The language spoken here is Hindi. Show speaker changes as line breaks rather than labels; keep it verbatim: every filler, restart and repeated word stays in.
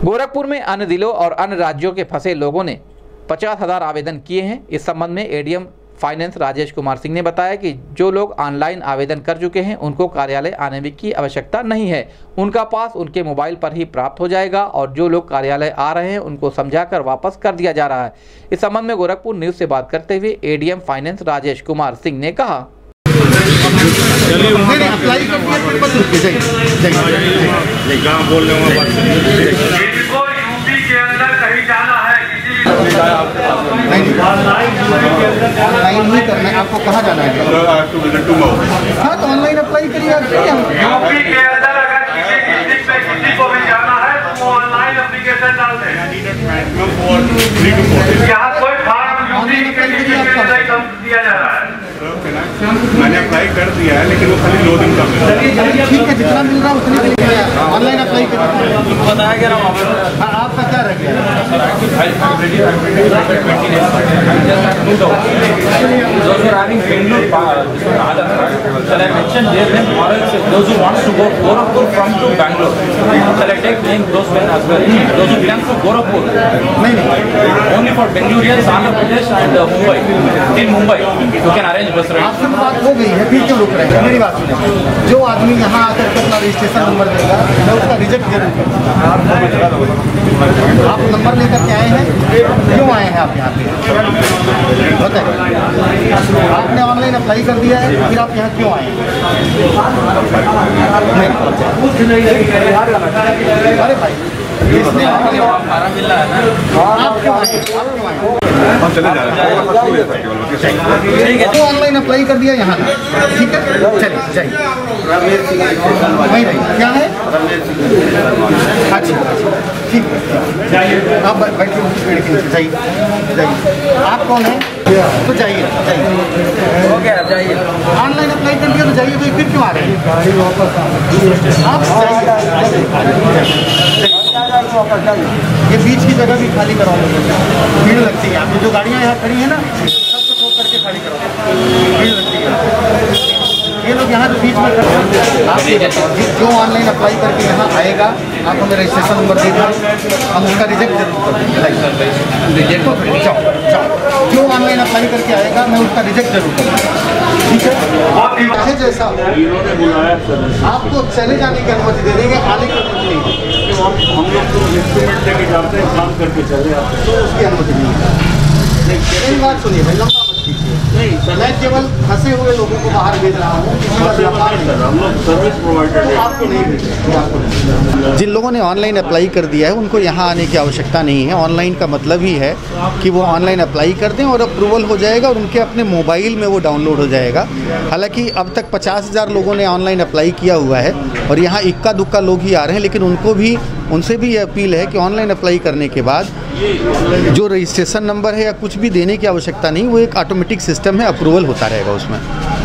गोरखपुर में अन्य जिलों और अन्य राज्यों के फंसे लोगों ने पचास हजार आवेदन किए हैं। इस संबंध में एडीएम फाइनेंस राजेश कुमार सिंह ने बताया कि जो लोग ऑनलाइन आवेदन कर चुके हैं उनको कार्यालय आने की आवश्यकता नहीं है, उनका पास उनके मोबाइल पर ही प्राप्त हो जाएगा और जो लोग कार्यालय आ रहे हैं उनको समझाकर वापस कर दिया जा रहा है। इस संबंध में गोरखपुर न्यूज से बात करते हुए एडीएम फाइनेंस राजेश कुमार सिंह ने कहा,
ऑनलाइन ही करना है। आपको कहाँ जाना है? हाँ तो ऑनलाइन अप्लाई करिए।
यूपी के अंदर अगर किसी डिस्ट्रिक्ट में किसी को भी जाना है तो वो ऑनलाइन एप्लीकेशन डाल दें। यहाँ कोई फॉर्म यूपी के डिस्ट्रिक्ट में नहीं दिया जा रहा है।
मैंने अप्लाई कर दिया है लेकिन वो खाली दो दिन का मिल रहा है।
ठीक है, जितना मिल रहा है उतने के लिए ऑनलाइन अप्लाई करिए।
बताया गया
हाँ, आपका क्या रह गया?
Those who are having Bengaluru Aadhaar card, shall I mention their name or else those who want to go Gorakhpur from to Bangalore? Shall I take name those men as well? Those who belong to Gorakhpur? Only for Bengaloreans, Andhra Pradesh and uh, Mumbai. In Mumbai, you can arrange bus rides.
आपसे बात हो गई है, फिर क्यों रुक रहे हैं? मेरी बात सुनिए। जो आदमी यहाँ आकर के अपना रजिस्ट्रेशन नंबर देगा, मैं उसका रिजेक्ट जरूर करूँगा। आप नंबर लेकर के आए हैं, क्यों आए हैं आप यहाँ पे? बताइए, आपने ऑनलाइन अप्लाई कर दिया है, फिर आप यहाँ क्यों आए हैं? अरे भाई, इसने
खाना मिल रहा है ना?
आप क्यों आए? आप क्यों आए?
हम चले जा रहे हैं।
ठीक है, तो ऑनलाइन अप्लाई कर दिया यहाँ, ठीक है, चलिए जाइए। वही रही, क्या है? अच्छा, ठीक है, आप बैठिए, जाइए जाइए। आप कौन है? तो जाइए जाइए।
हो गया, जाइए।
ऑनलाइन अप्लाई कर दिया तो जाइए, तो फिर क्यों आ रहे हैं? आप जाइए, ये बीच की जगह भी खाली कराओगे, भीड़ लगती है। यहाँ पे जो गाड़ियाँ यहाँ खड़ी है ना, सबको ठोक करके खाली कराओ, भीड़ लगती है। ये लोग यहाँ जो बीच में आप जो ऑनलाइन अप्लाई करके यहाँ आएगा, आप हमें रजिस्ट्रेशन नंबर दे दें, हम उसका रिजेक्ट जरूर करेंगे। जाओ जाओ, जो ऑनलाइन अप्लाई करके आएगा मैं उसका रिजेक्ट जरूर करूँगा, ठीक है? जैसा आपको चले जाने की अनुमति दे देंगे, आने की अनुमति नहीं देंगे।
हम लोग तो इंस्ट्रूमेंट लेके जाते हैं, काम करके चले आते हैं,
तो उसकी अनुमति नहीं है। मेरी बात सुनिए भाई, लंबा मत कीजिए। मैं केवल फंसे हुए लोगों को बाहर भेज रहा हूँ,
हम लोग सर्विस प्रोवाइडर
आपको नहीं भेज। जिन लोगों ने ऑनलाइन अप्लाई कर दिया है उनको यहाँ आने की आवश्यकता नहीं है। ऑनलाइन का मतलब ही है कि वो ऑनलाइन अप्लाई कर दें और अप्रूवल हो जाएगा और उनके अपने मोबाइल में वो डाउनलोड हो जाएगा। हालांकि अब तक पचास हज़ार लोगों ने ऑनलाइन अप्लाई किया हुआ है और यहाँ इक्का दुक्का लोग ही आ रहे हैं, लेकिन उनको भी उनसे भी ये अपील है कि ऑनलाइन अप्लाई करने के बाद जो रजिस्ट्रेशन नंबर है या कुछ भी देने की आवश्यकता नहीं, वो एक ऑटोमेटिक सिस्टम है, अप्रूवल होता रहेगा उसमें।